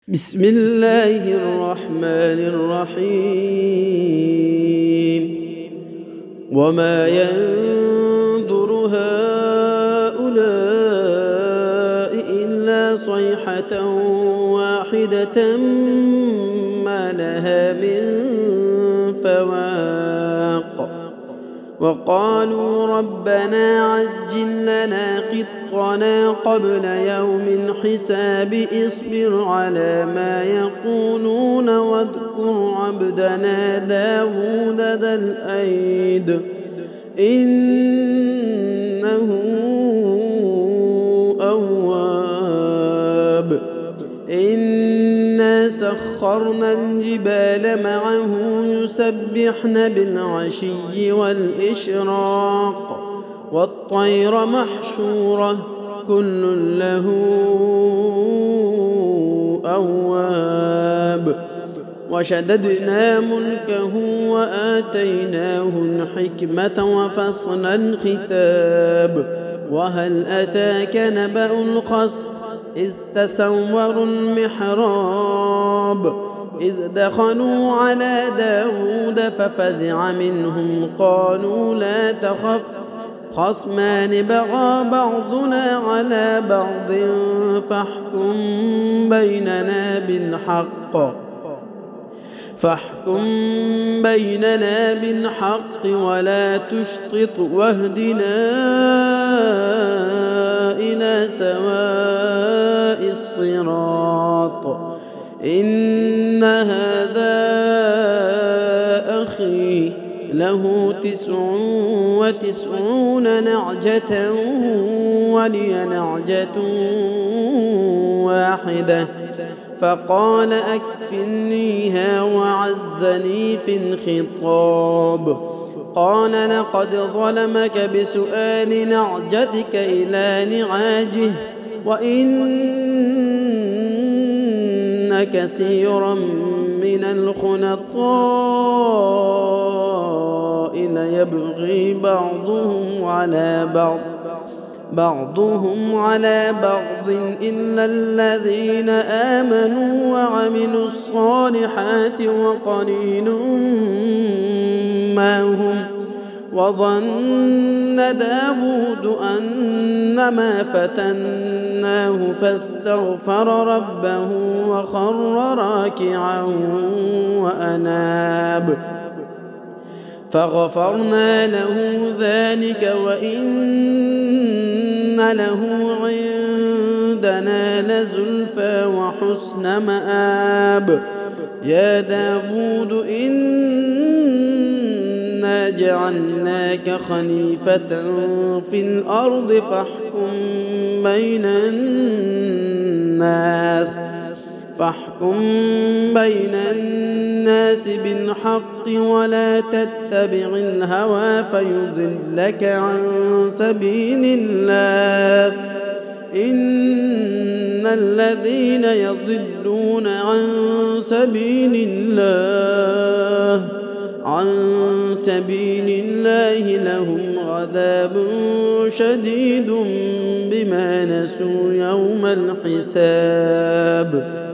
بسم الله الرحمن الرحيم وما ينظر هؤلاء إلا صيحة واحدة ما لها من فواق وقالوا ربنا عجل لنا قطنا قبل يوم الحساب اصبر على ما يقولون واذكر عبدنا داود ذا الأيد إنه أواب إنا سخرنا الجبال معه يسبحن بالعشي والإشراق والطير محشورة كل له أواب وشددنا ملكه وآتيناه الحكمة وفصل الختاب وهل أتاك نبأ الخصم إذ تسوروا المحراب إذ دخلوا على داود ففزع منهم قالوا لا تخف خصمان بغى بعضنا على بعض فاحكم بيننا بالحق ولا تشطط واهدنا إلى سواء الصراط إن هذا أخي له 99 نعجة ولي نعجة واحدة فقال أكفلنيها وعزني في الخطاب قال لقد ظلمك بسؤال نعجتك إلى نعاجه وإن كثيرا من الخنطاء ليبغي بعضهم على بعض إلا الذين آمنوا وعملوا الصالحات وقليل ما هم وظن داود أنما فتناه فاستغفر ربه وخر راكعا وأناب فغفرنا له ذلك وإن له عندنا لزلفى وحسن مآب يا داود إنا جعلناك خليفة في الأرض فاحكم بين الناس بالحق ولا تتبع الهوى فيضلك عن سبيل الله إن الذين يضلون عن سبيل الله لهم عذاب شديد بما نسوا يوم الحساب